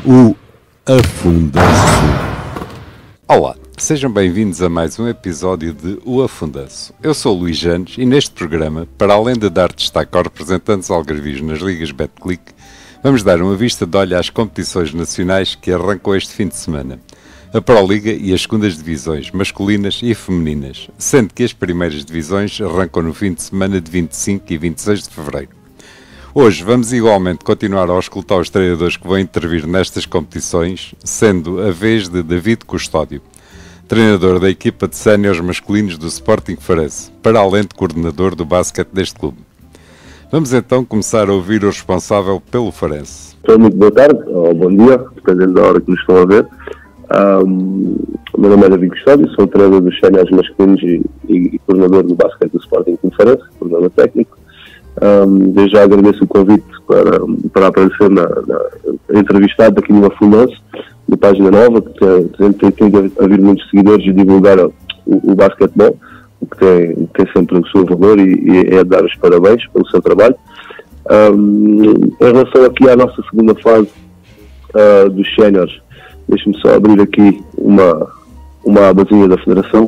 O Afundanço. Olá, sejam bem-vindos a mais um episódio de O Afundanço. Eu sou o Luís Janes e neste programa, para além de dar destaque aos representantes algarvios nas ligas Betclic, vamos dar uma vista de olho às competições nacionais que arrancam este fim de semana. A Proliga e as segundas divisões, masculinas e femininas, sendo que as primeiras divisões arrancam no fim de semana de 25 e 26 de fevereiro. Hoje vamos igualmente continuar a auscultar os treinadores que vão intervir nestas competições, sendo a vez de David Custódio, treinador da equipa de séniores masculinos do Sporting Farense, para além de coordenador do basquete deste clube. Vamos então começar a ouvir o responsável pelo Farense. Muito boa tarde, ou bom dia, dependendo da hora que nos estão a ver. O meu nome é David Custódio, sou treinador dos séniores masculinos e coordenador do basquete do Sporting Farense, coordenador técnico. Desde já agradeço o convite para aparecer entrevistado aqui no Afundanço, na página nova, que tem havido muitos seguidores e divulgar o basquetebol, o que tem sempre o seu valor e é dar os parabéns pelo seu trabalho. Em relação aqui à nossa segunda fase dos séniores, deixe-me só abrir aqui uma abazinha da Federação.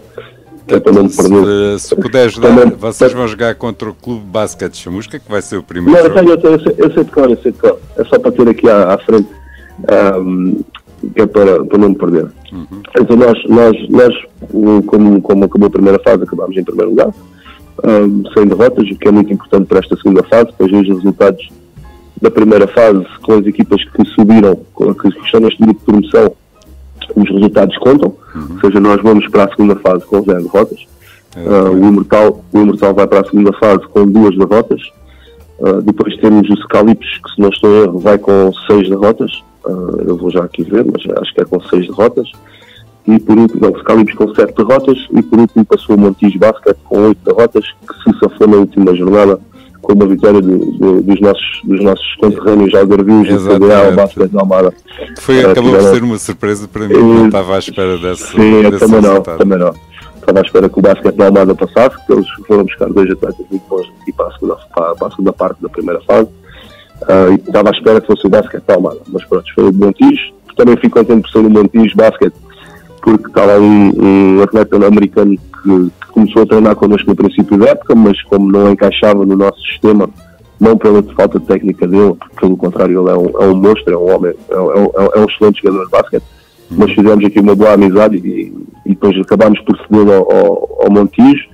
Se puder ajudar, vocês vão jogar contra o Clube Basquete de Chamusca, que vai ser o primeiro jogo. Eu sei de cor. É só para ter aqui à frente, que é para não me perder. Então nós como acabou a primeira fase, acabámos em primeiro lugar, sem derrotas, o que é muito importante para esta segunda fase, pois os resultados da primeira fase, com as equipas que subiram, que estão neste grupo de promoção, os resultados contam, ou seja, nós vamos para a segunda fase com 0 derrotas. O Imortal vai para a segunda fase com 2 derrotas. Depois temos o Scalipes, que se não estou a erro vai com 6 derrotas. Eu vou já aqui ver, mas acho que é com 6 derrotas. E por último, o Scalipes com 7 derrotas. E por último passou o Montijo Basket com 8 derrotas, que se safou na última jornada com uma vitória dos nossos conterrâneos algarvios do CDA, o Basket da Almada. Acabou por ser uma surpresa para mim, não estava à espera dessa. Sim, eu também não. Estava à espera que o Basket da Almada passasse, porque eles foram buscar 2 atletas muito bons aqui para a segunda parte da primeira fase. E estava à espera que fosse o Basket da Almada. Mas pronto, foi o Montijo. Também fico contente por ser o Montijo Basket, porque está lá um atleta americano que começou a treinar connosco no princípio da época, mas como não encaixava no nosso sistema, não pela falta de técnica dele, pelo contrário, ele é um monstro, é um homem, é um excelente jogador de basquete. Mas fizemos aqui uma boa amizade e depois acabámos por ceder ao Montijo,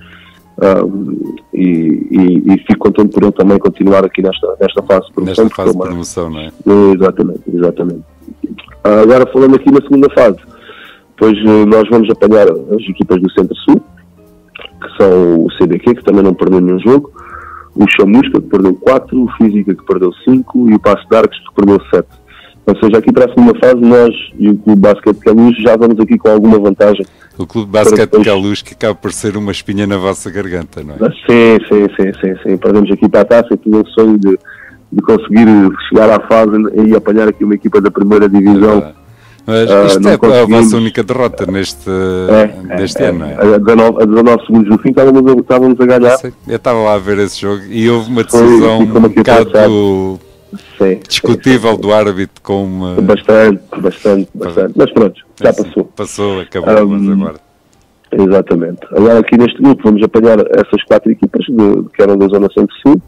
e fico contente por ele também continuar aqui nesta fase de promoção. Nesta fase de promoção, não é? Exatamente. Agora falando aqui na segunda fase, depois nós vamos apanhar as equipas do Centro-Sul, que são o CDQ, que também não perdeu nenhum jogo, o Chamusca, que perdeu 4, o Física, que perdeu 5, e o Passo de Arcos, que perdeu 7. Ou seja, aqui para a segunda fase, nós e o Clube Basquete de Queluz já vamos aqui com alguma vantagem. O Clube Basquete de Queluz, que acaba por ser uma espinha na vossa garganta, não é? Sim. Perdemos aqui para a taça e tinha o sonho de conseguir chegar à fase e apanhar aqui uma equipa da primeira divisão. Mas isto é a vossa única derrota deste ano, não é? A 19 segundos no fim estávamos a ganhar. Eu estava lá a ver esse jogo e houve uma decisão um bocado discutível do árbitro com uma... Bastante. Mas pronto, já passou. Passou, acabou, mas agora... Exatamente. Agora aqui neste grupo vamos apanhar essas 4 equipas que eram da Zona Centro-Sul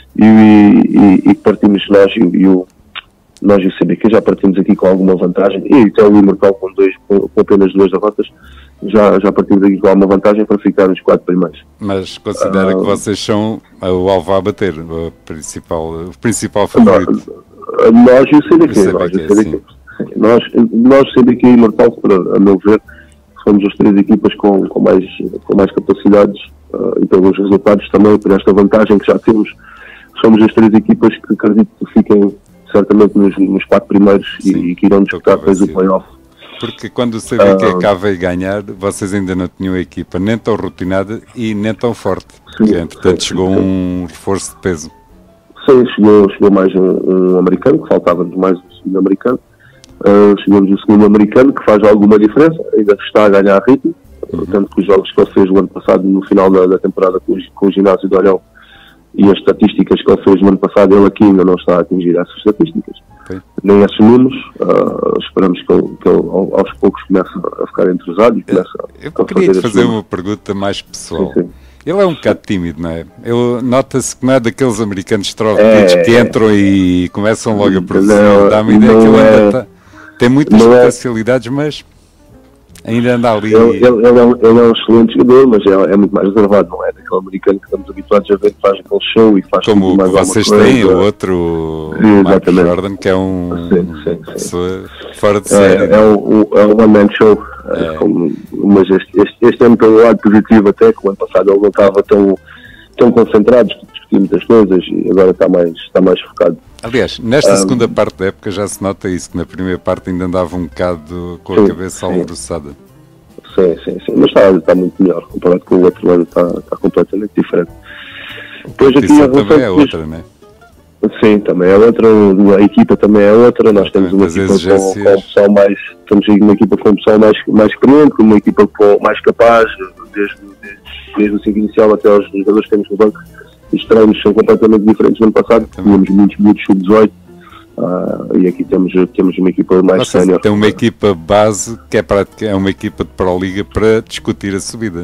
e partimos nós e o CBQ já partimos aqui com alguma vantagem, e até o Imortal com apenas 2 derrotas, já partimos aqui com alguma vantagem para ficar nos 4 primeiros. Mas considera que vocês são o alvo a bater, o principal favorito? Nós e o CBQ. Nós CBQ e Imortal, a meu ver, somos as 3 equipas com mais capacidades, e pelos resultados também, por esta vantagem que já temos, somos as 3 equipas que acredito que fiquem certamente nos 4 primeiros e que irão disputar depois o play-off. Porque quando o CBQ acaba a ganhar, vocês ainda não tinham a equipa nem tão rotinada e nem tão forte, porque entretanto chegou um reforço de peso. Sim, chegou mais um americano, que faltava-nos mais um segundo americano. Chegamos o segundo americano, que faz alguma diferença, ainda está a ganhar ritmo, tanto que os jogos que ele fez o ano passado, no final da temporada com o ginásio de Olhão, e as estatísticas que ele fez no ano passado, ele aqui ainda não está a atingir essas estatísticas. nem assumimos. Esperamos que ele aos poucos comece a ficar entrosado e comece Eu queria te fazer uma pergunta mais pessoal. Sim. Ele é um bocado tímido, não é? Nota-se que não é daqueles americanos extrovertidos que entram e começam logo a produzir. Dá-me a ideia que ele ainda tem muitas potencialidades, mas ainda anda ali. Ele é um excelente jogador, mas é muito mais reservado, não é? Daquele americano que estamos habituados a ver que faz aquele show e faz como mais vocês têm, o outro, Michael Jordan, que é pessoa fora de série. É um one-man show. Mas este ano tem um lado positivo até, que o ano passado ele não estava tão concentrado, discutir muitas coisas e agora está mais focado. Aliás, nesta segunda parte da época já se nota isso, que na primeira parte ainda andava um bocado com a cabeça alvoroçada. Sim, mas está muito melhor, comparado com o outro ano, está completamente diferente. Depois aqui também é outra, não é? Sim, também é outra, a equipa também é outra, nós temos uma equipa com o pessoal mais, estamos uma equipa com o pessoal mais experiente, uma equipa mais capaz, desde o 5 inicial até aos jogadores que temos no banco. Os treinos são completamente diferentes do ano passado, tínhamos muitos sub-18 e aqui temos uma equipa mais sénior. Tem uma equipa base que é uma equipa de Pro Liga para discutir a subida.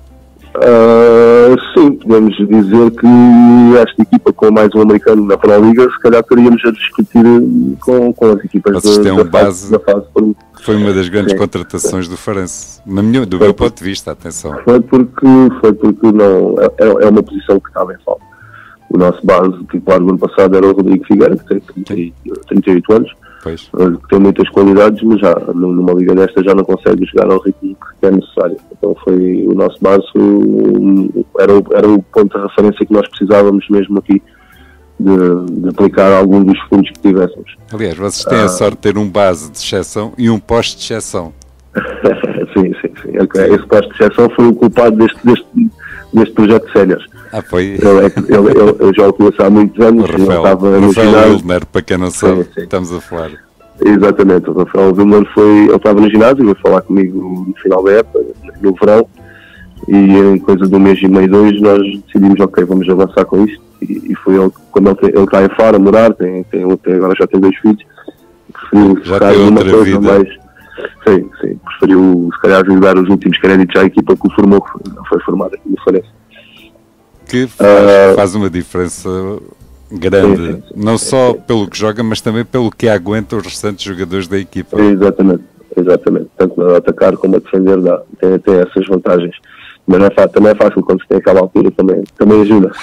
Sim, podemos dizer que esta equipa com mais um americano na Pro Liga, se calhar teríamos a discutir com as equipas da fase. Foi uma das grandes contratações do Farense, do meu ponto de vista, atenção. Foi porque não, é uma posição que estava em falta. O nosso base titular do ano passado era o Rodrigo Figueira, que tem 38 anos, que tem muitas qualidades, mas já numa liga desta já não consegue jogar ao ritmo que é necessário. Então o nosso base era o ponto de referência que nós precisávamos mesmo aqui de aplicar algum dos fundos que tivéssemos. Aliás, vocês têm a sorte de ter um base de exceção e um poste de exceção. Sim. Esse poste de exceção foi o culpado deste projeto de séniores. Foi? Eu já o conheço há muitos anos. Rafael Wilner, para quem não sabe, estamos a falar. Exatamente, o Rafael Wilner ele estava no ginásio, veio falar comigo no final da época, no verão, e em coisa de um mês e meio, 2, nós decidimos, ok, vamos avançar com isto, e foi ele, quando ele está em Faro a morar, agora já tem 2 filhos, preferiu ficar numa coisa vida. Mais... Sim, preferiu se calhar ajudar os últimos créditos à equipa que o formou, foi formada aqui no Farense. Que faz uma diferença grande, sim, não só pelo que joga, mas também pelo que aguenta os restantes jogadores da equipa. Exatamente. Tanto a atacar como a defender tem essas vantagens. Mas também é fácil quando se tem aquela altura, também ajuda.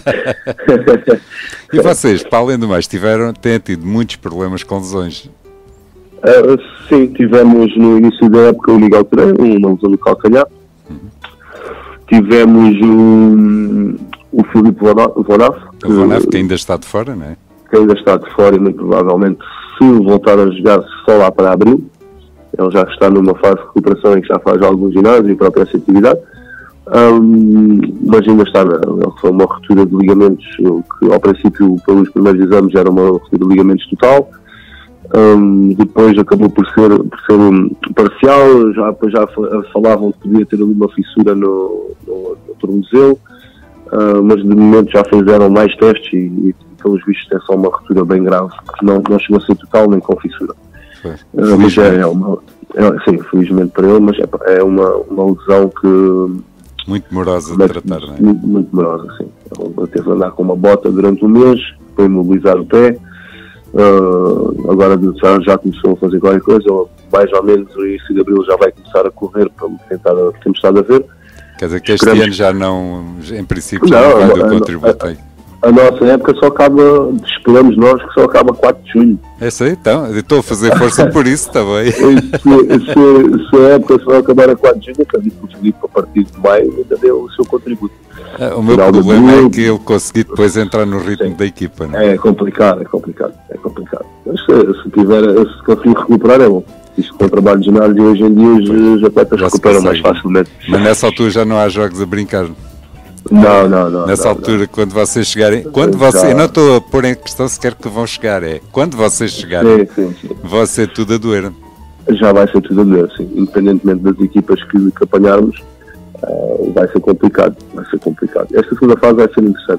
E vocês, para além do mais, têm tido muitos problemas com lesões? Sim, tivemos no início da época o Miguel Pereira, uma lesão no calcanhar. Tivemos o Filipe Vonaf. Que ainda está de fora, não é? Que ainda está de fora e muito provavelmente, se voltar a jogar, só lá para abril. Ele já está numa fase de recuperação em que já faz algum ginásio e própria essa atividade. Mas ainda está, ele foi uma ruptura de ligamentos que ao princípio, pelos primeiros exames, era uma ruptura de ligamentos total. Depois acabou por ser parcial, já falavam que podia ter ali uma fissura no tornozelo, mas de momento já fizeram mais testes e pelos vistos é só uma ruptura bem grave, que não chegou a ser total nem com fissura. Mas sim, felizmente para ele, mas é uma lesão que... Muito demorosa de tratar, não é? Muito demorosa, sim. Ele teve a andar com uma bota durante um mês, foi imobilizar o pé, agora já começou a fazer qualquer coisa, mais ou menos no início de abril já vai começar a correr para tentar o que temos estado a ver. Quer dizer que este ano já não, em princípio, já não vai do contributo aí. A nossa época só acaba, esperamos nós, que só acaba 4 de junho. É isso aí, então, eu estou a fazer força por isso também. Se a época só acabar a 4 de junho, acredito que o Filipe, a partir de maio, ainda deu o seu contributo. O meu problema é que ele conseguir depois entrar no ritmo da equipa, não é? É complicado. Mas se conseguir recuperar é bom. Isto com o trabalho de ginásio hoje em dia os atletas recuperam mais facilmente. Mas nessa altura já não há jogos a brincar. Não. Nessa altura, quando vocês chegarem, eu não estou a pôr em questão sequer que vão chegar, quando vocês chegarem, sim. vai ser tudo a doer. Já vai ser tudo a doer, sim. Independentemente das equipas que apanharmos, vai ser complicado. Esta segunda fase vai ser interessante.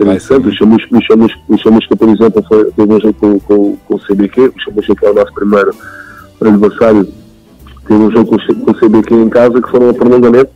O Chamusca, por exemplo, teve um jogo com o CBQ. O Chamusca, que é o nosso primeiro adversário, teve um jogo com o CBQ em casa, que foram a prolongamento.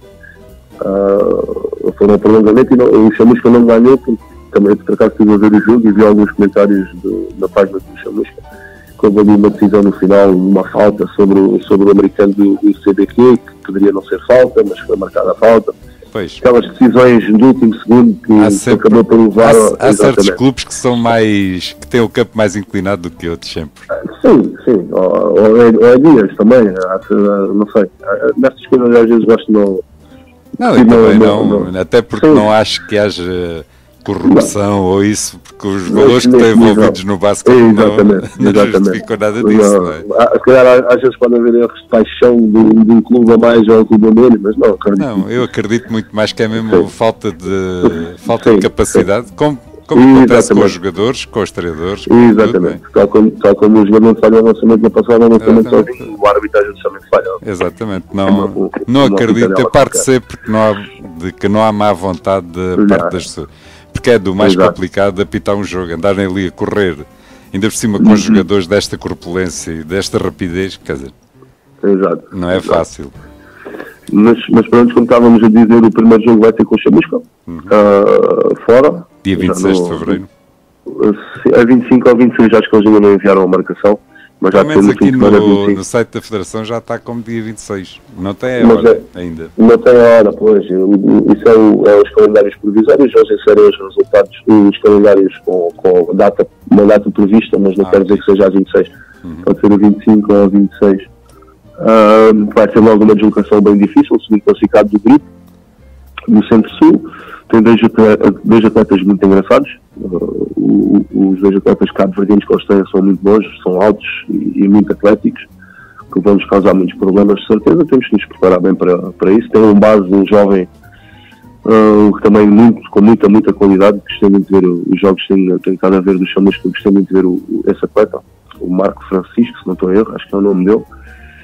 E o Chamusca não ganhou, porque também por acaso estive a ver o jogo e vi alguns comentários na página do Chamusca, que houve ali uma decisão no final, uma falta sobre o americano do CBQ, que poderia não ser falta, mas foi marcada a falta. Pois. Aquelas decisões do último segundo que acabou por levar... Há certos clubes que são que têm o campo mais inclinado do que outros sempre. Sim. Ou é dias também, não sei. Nestas coisas às vezes gosto de não... Não, eu também não. Até porque não acho que haja corrupção ou isso, porque os valores que estão envolvidos no basquete não justificam nada disso, não é? Se calhar às vezes pode haver erros de paixão de um clube a mais ou um clube a menos, mas não acredito. Não, eu acredito muito mais que é mesmo falta de capacidade, como acontece com os jogadores, com os treinadores. Exatamente, tal como os jogadores falham o lançamento na passada, o lançamento sozinho, o arbitragem também falha. Exatamente, não acredito, a parte C, porque não há má vontade da parte das pessoas. Porque é do mais complicado apitar um jogo, andarem ali a correr, ainda por cima com os jogadores desta corpulência e desta rapidez, quer dizer, não é fácil. Mas pronto, como estávamos a dizer, o primeiro jogo vai ser com o Chamusca, fora. Dia 26 de Fevereiro. A 25 ou 26, acho que eles ainda não enviaram a marcação. Mas pelo menos aqui no site da Federação já está como dia 26. Não tem hora ainda. Não tem hora, pois. Isso é os calendários provisórios. Eles inserem os resultados, os calendários com uma data prevista, mas não quer dizer que seja a 26. Pode ser a 25 ou a 26. Vai ser logo uma deslocação bem difícil. O segundo classificado do grupo, do Centro-Sul. Tem dois atletas muito engraçados. Os dois atletas cabo-verdianos que eles têm são muito bons, são altos e muito atléticos, que vão nos causar muitos problemas, de certeza. Temos que nos preparar bem para isso. Tem um base, um jovem, que também com muita qualidade. Gostei muito de ver os jogos, tenho estado a ver dos Chamusca, gostei muito de ver esse atleta, o Marco Francisco, se não estou a erro, acho que é o nome dele.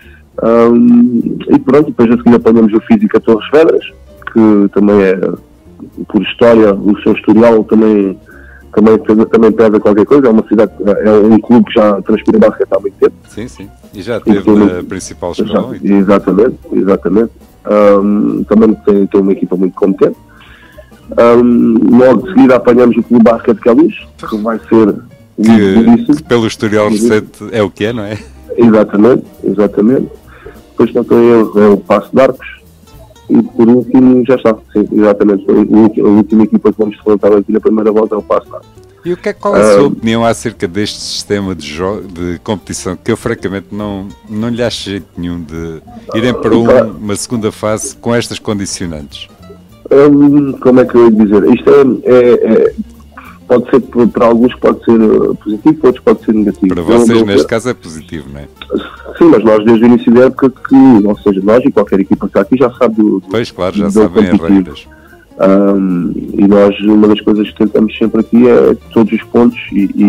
E pronto, depois a seguir apanhamos o Física Torres Vedras, que também é, por história, o seu historial também pesa qualquer coisa. É uma cidade, é um clube que já transpira basquete há muito tempo. Sim, e já teve na principal escola. Exatamente. Também tem uma equipa muito competente. Logo de seguida apanhamos o Clube Basquete Calus, que vai ser que pelo historial recente é o que é, não é? Exatamente. Depois não tem erro, é o Passo de Arcos. E por último, já está, sim, exatamente. A última equipa que vamos enfrentar aqui na primeira volta é o Passo de Arcos. E qual é a sua opinião acerca deste sistema de competição, que eu francamente não lhe acho jeito nenhum de irem para uma segunda fase com estas condicionantes? Como é que eu ia dizer? Isto pode ser, para alguns pode ser positivo, para outros pode ser negativo. Para vocês, neste caso, é positivo, não é? Sim, mas nós desde o início da época ou seja, nós e qualquer equipa que está aqui já sabe Pois, claro, já sabem as regras. E nós, uma das coisas que tentamos sempre aqui é todos os pontos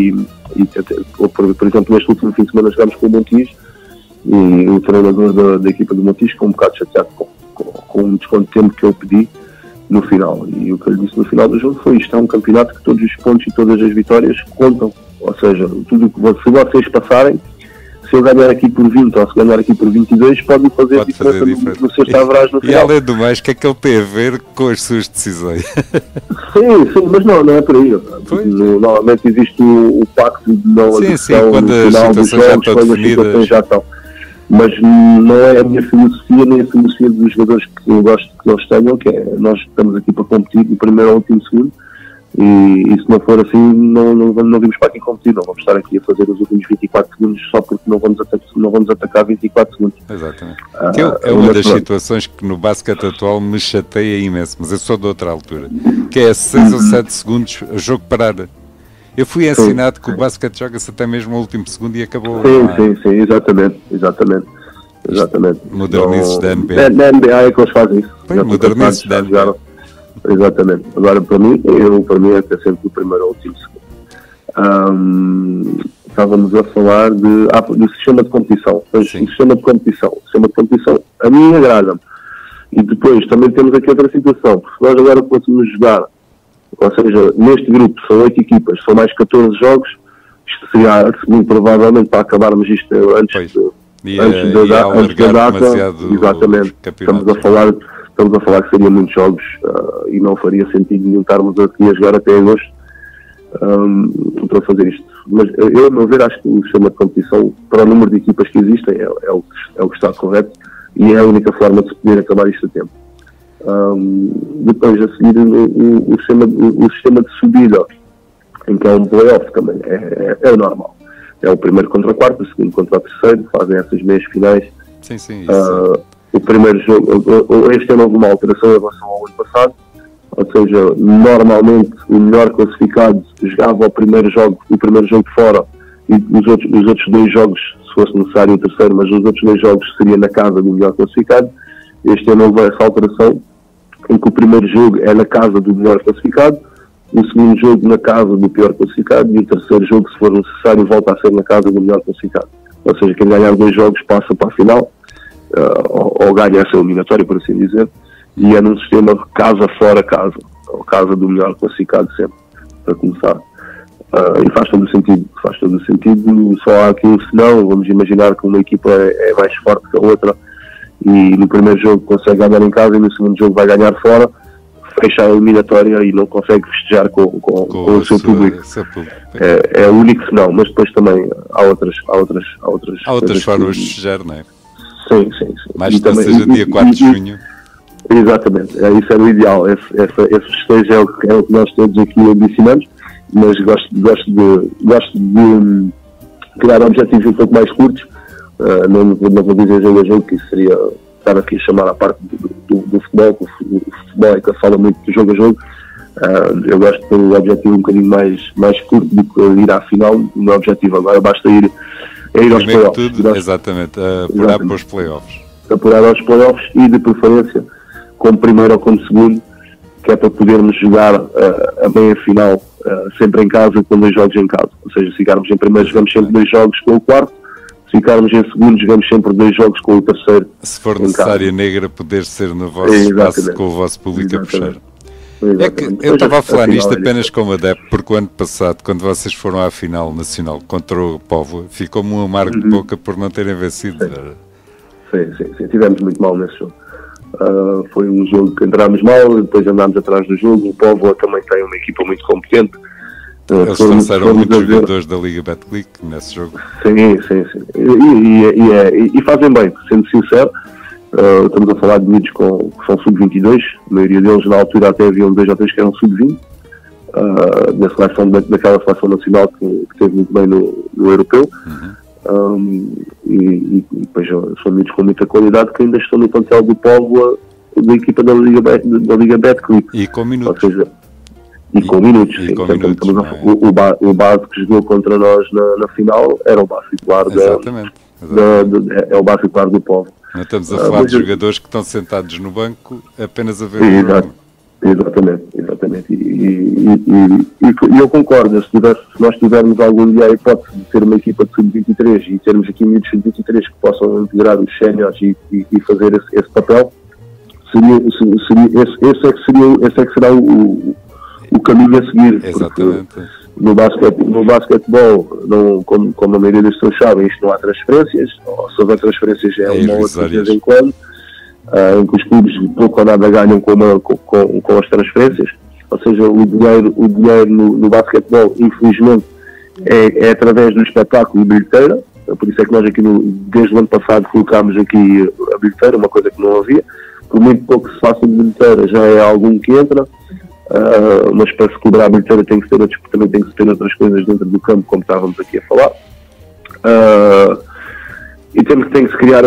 por exemplo, neste último fim de semana jogámos com o Montijo e o treinador da equipa do Montijo ficou um bocado chateado com o desconto de tempo que eu pedi no final, e o que eu lhe disse no final do jogo foi: isto é um campeonato que todos os pontos e todas as vitórias contam, ou seja, tudo que vocês passarem, se eu ganhar aqui por 20 ou se ganhar aqui por 22, pode fazer diferença no sexto average no final. E além do mais, o que é que ele tem a ver com as suas decisões? Sim, mas não é por aí. Normalmente existe o pacto de não adesão no final dos jogos, quando as situações já estão. Mas não é a minha filosofia, nem a filosofia dos jogadores que eu gosto que eles tenham, que é: nós estamos aqui para competir do primeiro ao último segundo, e se não for assim, não vimos para aqui competir, não vamos estar aqui a fazer os últimos 24 segundos só porque não vamos atacar 24 segundos. Exatamente. É uma das situações que no basquete atual me chateia imenso, mas eu sou de outra altura, que é 6 ou 7 segundos o jogo parar. Eu fui ensinado que o basquete joga-se até mesmo ao último segundo e acabou. Sim, exatamente. Modernizes da NBA. Na NBA é que eles fazem isso. Modernizes da NBA. Exatamente. Agora, para mim é ter sempre o primeiro ou o último segundo. Estávamos a falar do sistema de competição. O sistema de competição a mim agrada-me. E depois também temos aqui outra situação, porque se nós agora fôssemos jogar, ou seja, neste grupo são 8 equipas, são mais 14 jogos, isto seria muito provavelmente para acabarmos isto antes da data, exatamente, estamos a falar que seriam muitos jogos e não faria sentido nenhum estarmos aqui a jogar até agosto para fazer isto. Mas eu, a meu ver, acho que o sistema de competição, para o número de equipas que existem, é o que está correto e é a única forma de se poder acabar isto a tempo. Depois, a seguir, o sistema de subida, em que é um play-off também, é o normal. É o primeiro contra o quarto, o segundo contra o terceiro, fazem essas meias finais. Sim, isso. O primeiro jogo, este ano houve uma alteração em relação ao ano passado, ou seja, normalmente o melhor classificado jogava o primeiro jogo de fora e os outros 2 jogos, se fosse necessário o terceiro, mas os outros 2 jogos seria na casa do melhor classificado. Este ano houve essa alteração, em que o primeiro jogo é na casa do melhor classificado, o segundo jogo na casa do pior classificado e o terceiro jogo, se for necessário, volta a ser na casa do melhor classificado. Ou seja, quem ganhar 2 jogos passa para a final, ou ganha essa eliminatória, por assim dizer, e é num sistema casa fora casa, ou casa do melhor classificado sempre, para começar. E faz todo o sentido, só há aqui um senão, vamos imaginar que uma equipa é mais forte que a outra, e no primeiro jogo consegue ganhar em casa e no segundo jogo vai ganhar fora, fecha a eliminatória e não consegue festejar com o seu público. É o único senão, mas depois também há outras formas de festejar, não é? Sim. Mais que seja dia 4 de junho. Exatamente, isso era o ideal. Esse festejo é o que nós todos aqui ambicionamos, mas gosto de criar objetivos um pouco mais curtos. Não vou dizer jogo a jogo, que isso seria estar aqui a chamar a parte do futebol, que o futebol é que fala muito do jogo a jogo. Eu gosto de ter um objetivo um bocadinho mais curto do que ir à final. O meu objetivo agora basta ir aos playoffs. Exatamente, apurar para os playoffs. Apurar aos playoffs e, de preferência, como primeiro ou como segundo, que é para podermos jogar a meia final sempre em casa, com 2 jogos em casa. Ou seja, se ficarmos em primeiro, jogamos sempre 2 jogos com o quarto. Se ficarmos em segundo, jogamos sempre 2 jogos com o terceiro. Se for necessário, negra, poder ser no vosso espaço, com o vosso público a puxar. É que eu estava a falar nisto apenas como adepto, porque o ano passado, quando vocês foram à final nacional contra o Póvoa, ficou-me um amargo de boca por não terem vencido. Sim, tivemos muito mal nesse jogo. Foi um jogo que entrámos mal, depois andámos atrás do jogo. O Póvoa também tem uma equipa muito competente. Eles trouxeram muitos jogadores da Liga Betclic nesse jogo. Sim. E fazem bem, sendo sincero. Estamos a falar de miúdos que são sub-22, a maioria deles na altura até haviam 2 ou 3 que eram sub-20, daquela seleção nacional que esteve muito bem no europeu. E depois são miúdos com muita qualidade que ainda estão no plantel do Póvoa, da equipa da Liga Betclic. E com minutos. Ou seja, com minutos. O base que jogou contra nós na final era o base titular é o base titular do Póvoa. Não estamos a falar de jogadores que estão sentados no banco apenas a ver o jogo. Exatamente. E eu concordo, se nós tivermos algum dia a hipótese de ter uma equipa de sub-23 e termos aqui miúdos sub-23 que possam integrar os séniores e fazer esse papel, esse é que será o caminho a seguir. Exatamente. No basquetebol, como a maioria das pessoas sabem, isto não há transferências, ou se houver transferências é uma ou outra de vez em quando, em que os clubes pouco ou nada ganham com as transferências. Ou seja, o dinheiro no basquetebol, infelizmente, é através do espetáculo e bilheteira. Por isso é que nós aqui, desde o ano passado, colocámos aqui a bilheteira, uma coisa que não havia. Por muito pouco que se faça de bilheteira, já é algum que entra. Mas para se cobrar a bilheteira também tem que se ter outras coisas dentro do campo, como estávamos aqui a falar. E tem que se criar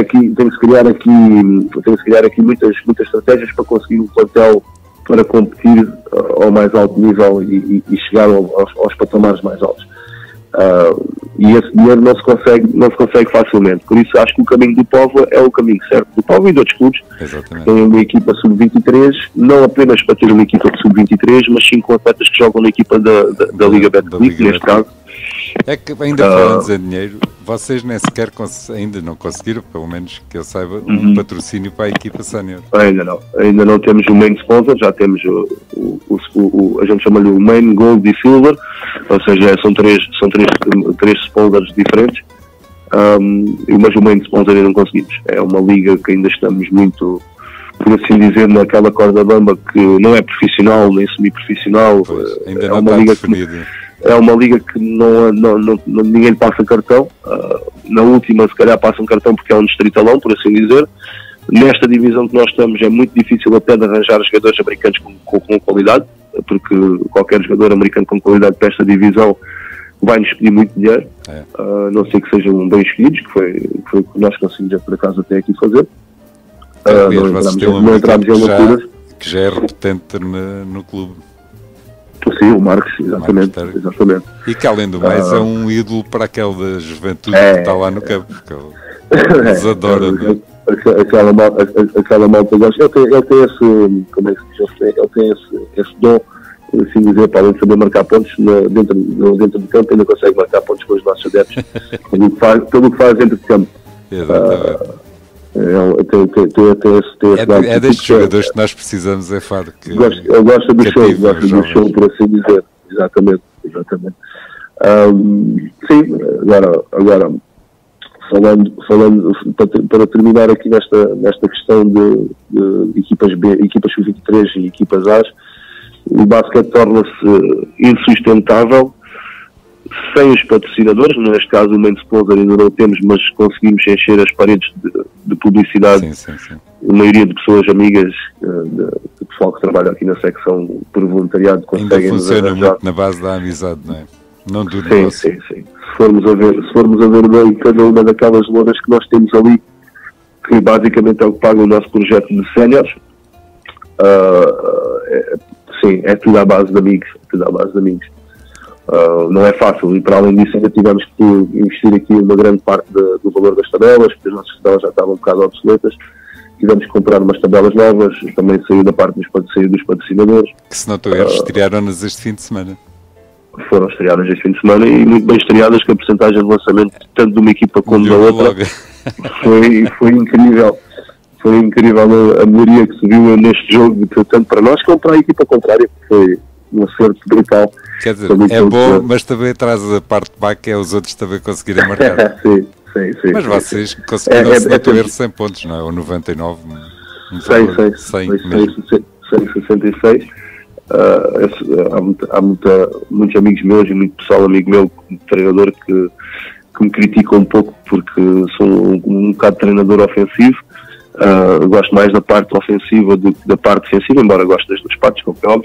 aqui muitas estratégias para conseguir um plantel para competir ao mais alto nível e chegar aos patamares mais altos. E esse dinheiro não se consegue facilmente. Por isso acho que o caminho do Póvoa é o caminho certo do Póvoa e de outros clubes. Exatamente. Que têm uma equipa sub-23, não apenas para ter uma equipa de sub-23, mas sim com atletas que jogam na equipa da Liga Betclic, neste caso. É que ainda falando em dinheiro, vocês nem sequer ainda não conseguiram, pelo menos que eu saiba, um patrocínio para a equipa sénior. Ainda não temos o main sponsor, já temos a gente chama-lhe o main, gold e silver, ou seja, são três sponsors diferentes, mas o main sponsor ainda não conseguimos. É uma liga que ainda estamos muito, por assim dizer, naquela corda bamba que não é profissional nem semi-profissional. Ainda não está definido. É uma liga que ninguém lhe passa cartão. Na última, se calhar, passa um cartão porque é um distritalão, por assim dizer. Nesta divisão que nós estamos, é muito difícil até de arranjar jogadores americanos com qualidade, porque qualquer jogador americano com qualidade para esta divisão vai-nos pedir muito dinheiro. Não sei que sejam bem escolhidos, que foi o que nós conseguimos, por acaso, até aqui fazer. Não entramos em loucuras. Que já é repetente no clube. Sim, o Marcos, exatamente. E que, além do mais, é um ídolo para aquela juventude que está lá no campo. Eles adoram. Aquela malta gosta. Ele tem esse, como é que se diz? Ele tem esse dom, por assim dizer, para além de saber marcar pontos dentro do campo, ainda consegue marcar pontos com os nossos adeptos. Tudo o que faz dentro de campo. Exatamente. É destes jogadores que nós precisamos, é Faro. Ele gosta do show, por assim dizer. Exatamente. Sim, agora falando para terminar aqui nesta questão de equipas B, equipas sub-23 e equipas A, o basquete torna-se insustentável sem os patrocinadores. Neste caso o main sponsor ainda não temos, mas conseguimos encher as paredes de publicidade. Sim. A maioria de pessoas amigas, de pessoal que trabalha aqui na secção por voluntariado, conseguem. Ainda funciona muito na base da amizade, não é? Não do negócio. Sim. Se formos a ver bem cada uma daquelas louras que nós temos ali, que basicamente é o que paga o nosso projeto de séniores, é tudo à base de amigos. Não é fácil, e para além disso ainda tivemos que investir aqui uma grande parte do valor das tabelas, porque as nossas tabelas já estavam um bocado obsoletas. Tivemos que comprar umas tabelas novas, também saiu da parte dos patrocinadores. Que, se não estou a erro, estrearam-nas este fim de semana. Foram estreadas este fim de semana e muito bem estreadas, que a porcentagem de lançamento, tanto de uma equipa como da outra, foi incrível. Foi incrível a melhoria que se viu neste jogo, tanto para nós como para a equipa contrária, que foi um acerto brutal. Quer dizer, é bom, mas também traz a parte má, que é os outros também conseguirem marcar. Sim. Mas vocês conseguiram, se não estou a erro, 100 pontos, não é? Ou 99? 166. Há muitos amigos meus e muito pessoal amigo meu, treinador, que me criticam um pouco porque sou um bocado treinador ofensivo. Gosto mais da parte ofensiva do que da parte defensiva, embora goste das duas partes, como é óbvio.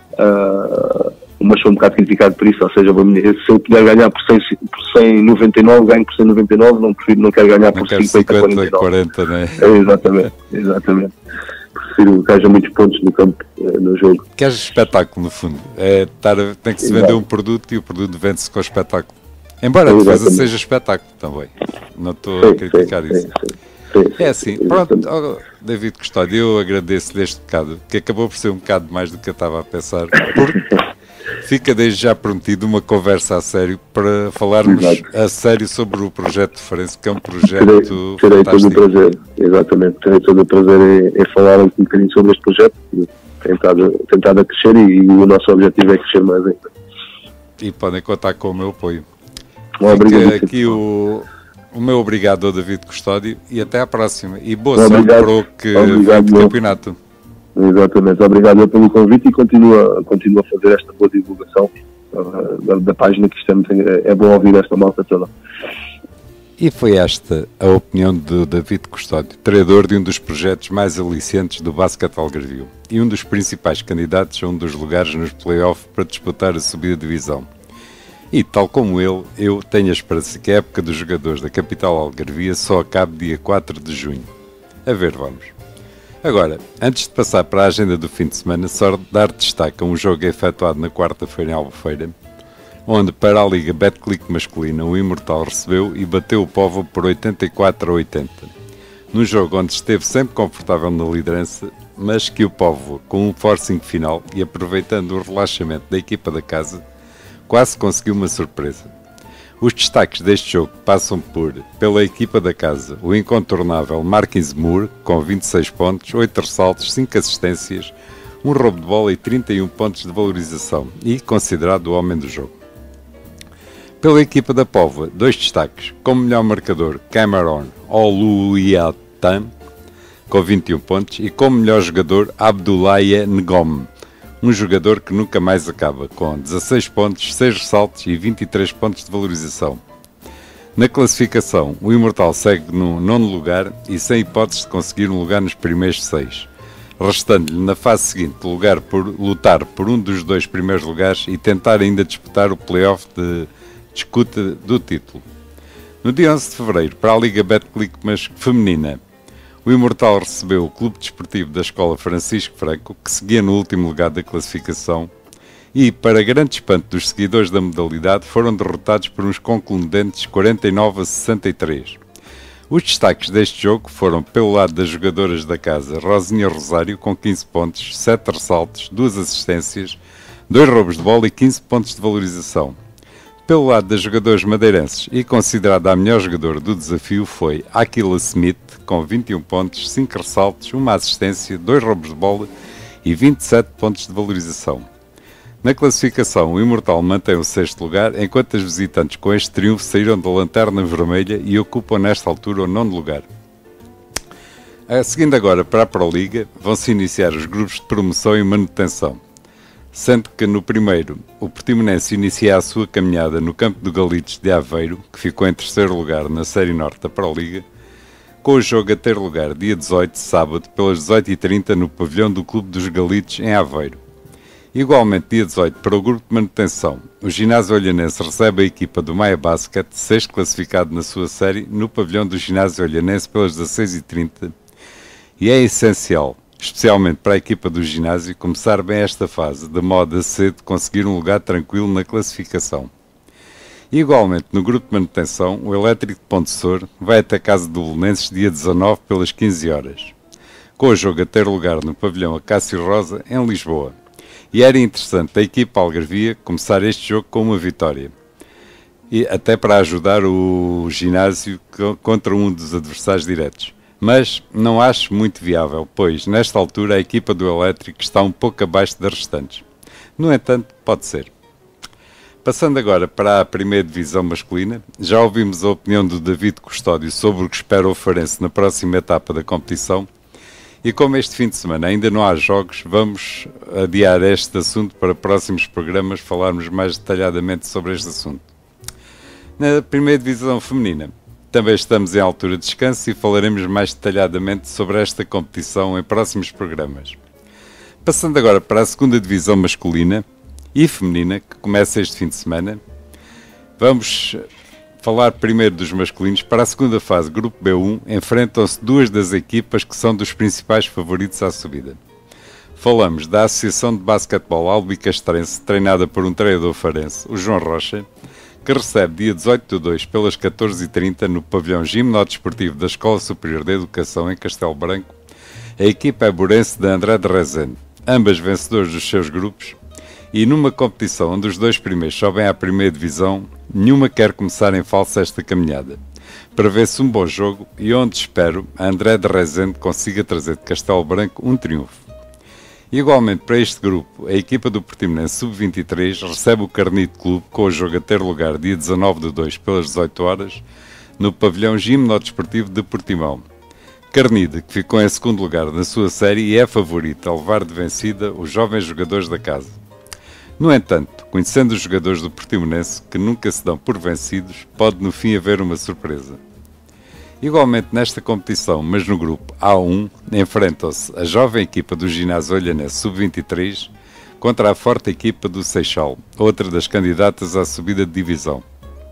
Mas sou um bocado criticado por isso, ou seja, se eu puder ganhar por 199, ganho por 199, não quero ganhar por 50, 40, não é? Exatamente. Prefiro que haja muitos pontos no campo, no jogo. Queres espetáculo, no fundo. Tem que se vender um produto e o produto vende-se com o espetáculo. Embora a defesa seja espetáculo também. Não estou a criticar isso. É assim, pronto, David Custódio, eu agradeço-lhe este bocado, que acabou por ser um bocado mais do que eu estava a pensar, porque fica desde já prometido uma conversa a sério para falarmos a sério sobre o projeto de Farense, que é um projeto terei fantástico. Todo o prazer, exatamente, terei todo o prazer em falar um bocadinho sobre este projeto, tentado a crescer, e o nosso objetivo é crescer mais ainda. E podem contar com o meu apoio. Obrigado. Aqui o meu obrigado ao David Custódio e até à próxima. E boa sorte para o que vem do campeonato. Exatamente. Obrigado pelo convite e continua a fazer esta boa divulgação da página, que é bom ouvir esta malta toda. E foi esta a opinião do David Custódio, treinador de um dos projetos mais aliciantes do basquete algarvio e um dos principais candidatos a um dos lugares nos play-offs para disputar a subida de divisão. E, tal como ele, eu tenho a esperança que a época dos jogadores da capital algarvia só acabe dia 4 de junho. A ver, vamos. Agora, antes de passar para a agenda do fim de semana, só dar destaque a um jogo efetuado na quarta-feira em Albufeira, onde para a Liga Betclic masculina o Imortal recebeu e bateu o Póvoa por 84-80. Num jogo onde esteve sempre confortável na liderança, mas que o Póvoa, com um forcing final e aproveitando o relaxamento da equipa da casa, quase conseguiu uma surpresa. Os destaques deste jogo passam pela equipa da casa, o incontornável Marquinhos Moore, com 26 pontos, 8 ressaltos, 5 assistências, um roubo de bola e 31 pontos de valorização, e considerado o homem do jogo. Pela equipa da Póvoa, 2 destaques, como melhor marcador Cameron Oluiatan, com 21 pontos, e como melhor jogador Abdoulaye Ngom, um jogador que nunca mais acaba, com 16 pontos, 6 ressaltos e 23 pontos de valorização. Na classificação, o Imortal segue no 9º lugar e sem hipóteses de conseguir um lugar nos primeiros 6, restando-lhe na fase seguinte lutar por um dos 2 primeiros lugares e tentar ainda disputar o play-off de disputa do título. No dia 11 de fevereiro, para a Liga Betclic feminina, o Imortal recebeu o Clube Desportivo da Escola Francisco Franco, que seguia no último lugar da classificação, e, para grande espanto dos seguidores da modalidade, foram derrotados por uns concludentes 49-63. Os destaques deste jogo foram, pelo lado das jogadoras da casa, Rosinha Rosário, com 15 pontos, 7 ressaltos, 2 assistências, 2 roubos de bola e 15 pontos de valorização. Pelo lado das jogadoras madeirenses e considerada a melhor jogadora do desafio foi Aquila Smith, com 21 pontos, 5 ressaltos, 1 assistência, 2 roubos de bola e 27 pontos de valorização. Na classificação, o Imortal mantém o 6º lugar, enquanto as visitantes com este triunfo saíram da lanterna vermelha e ocupam nesta altura o 9º lugar. Seguindo agora para a Pro Liga, vão-se iniciar os grupos de promoção e manutenção, sendo que no primeiro, o Portimonense inicia a sua caminhada no campo do Galitos de Aveiro, que ficou em 3º lugar na Série Norte da Pro Liga, com o jogo a ter lugar dia 18, sábado, pelas 18h30 no pavilhão do Clube dos Galitos, em Aveiro. Igualmente dia 18, para o grupo de manutenção, o Ginásio Olhanense recebe a equipa do Maia Basket, 6º classificado na sua série, no pavilhão do Ginásio Olhanense pelas 16h30, e é essencial, especialmente para a equipa do ginásio, começar bem esta fase, de modo a cedo conseguir um lugar tranquilo na classificação. Igualmente, no grupo de manutenção, o Elétrico de Ponte Sor vai até a Casa do Belenenses dia 19 pelas 15 horas, com o jogo a ter lugar no pavilhão Acácio Rosa, em Lisboa. E era interessante a equipa algarvia começar este jogo com uma vitória, e até para ajudar o ginásio contra um dos adversários diretos. Mas não acho muito viável, pois nesta altura a equipa do Elétrico está um pouco abaixo das restantes. No entanto, pode ser. Passando agora para a primeira divisão masculina, já ouvimos a opinião do David Custódio sobre o que espera o Farense na próxima etapa da competição, e como este fim de semana ainda não há jogos, vamos adiar este assunto para próximos programas falarmos mais detalhadamente sobre este assunto. Na primeira divisão feminina, também estamos em altura de descanso e falaremos mais detalhadamente sobre esta competição em próximos programas. Passando agora para a segunda divisão masculina e feminina, que começa este fim de semana, vamos falar primeiro dos masculinos. Para a segunda fase, Grupo B1, enfrentam-se 2 das equipas que são dos principais favoritos à subida. Falamos da Associação de Basquetebol Albicastrense, treinada por um treinador farense, o João Rocha, que recebe dia 18/2 pelas 14h30 no pavilhão Gimnodesportivo da Escola Superior de Educação em Castelo Branco, a equipa éborense de André de Rezende, ambas vencedoras dos seus grupos, e numa competição onde os 2 primeiros sobem à primeira divisão, nenhuma quer começar em falso esta caminhada. Prevê-se um bom jogo e onde espero a André de Rezende consiga trazer de Castelo Branco um triunfo. Igualmente para este grupo, a equipa do Portimonense Sub-23 recebe o Carnide Clube, com o jogo a ter lugar dia 19/2 pelas 18 horas no pavilhão Gimnodesportivo de Portimão. Carnide, que ficou em 2º lugar na sua série e é favorito a levar de vencida os jovens jogadores da casa. No entanto, conhecendo os jogadores do Portimonense, que nunca se dão por vencidos, pode no fim haver uma surpresa. Igualmente nesta competição, mas no grupo A1, enfrentam-se a jovem equipa do Ginásio Olhanense Sub-23 contra a forte equipa do Seixal, outra das candidatas à subida de divisão.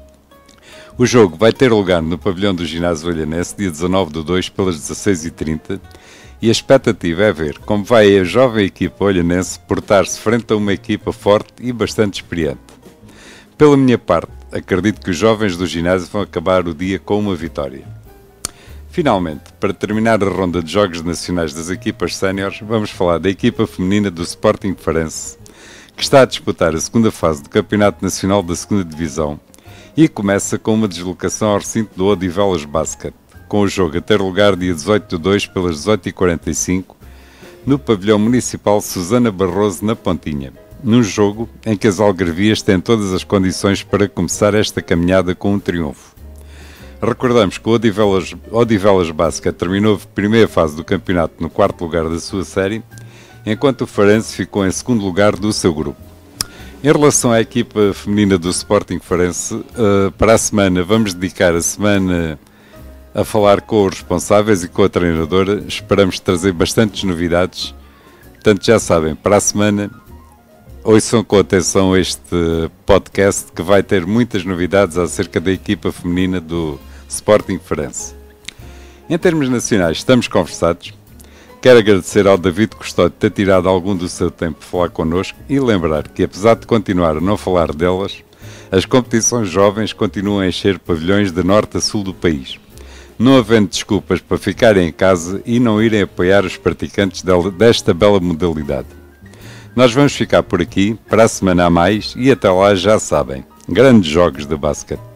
O jogo vai ter lugar no pavilhão do Ginásio Olhanense dia 19/2 pelas 16h30 e a expectativa é ver como vai a jovem equipa olhanense portar-se frente a uma equipa forte e bastante experiente. Pela minha parte, acredito que os jovens do ginásio vão acabar o dia com uma vitória. Finalmente, para terminar a ronda de jogos nacionais das equipas séniores, vamos falar da equipa feminina do Sporting Farense, que está a disputar a segunda fase do Campeonato Nacional da 2ª Divisão e começa com uma deslocação ao recinto do Odivelas Basket, com o jogo a ter lugar dia 18/2 pelas 18h45 no pavilhão municipal Susana Barroso, na Pontinha, num jogo em que as algarvias têm todas as condições para começar esta caminhada com um triunfo. Recordamos que o Odivelas Basket terminou a primeira fase do campeonato no 4º lugar da sua série, enquanto o Farense ficou em 2º lugar do seu grupo. Em relação à equipa feminina do Sporting Farense, para a semana vamos dedicar a semana a falar com os responsáveis e com a treinadora. Esperamos trazer bastantes novidades. Portanto, já sabem, para a semana ouçam com atenção este podcast, que vai ter muitas novidades acerca da equipa feminina do Sporting Farense. Em termos nacionais, estamos conversados. Quero agradecer ao David Custódio ter tirado algum do seu tempo para falar connosco e lembrar que, apesar de continuar a não falar delas, as competições jovens continuam a encher pavilhões de norte a sul do país, não havendo desculpas para ficarem em casa e não irem apoiar os praticantes desta bela modalidade. Nós vamos ficar por aqui, para a semana a mais, e até lá já sabem, grandes jogos de basquete.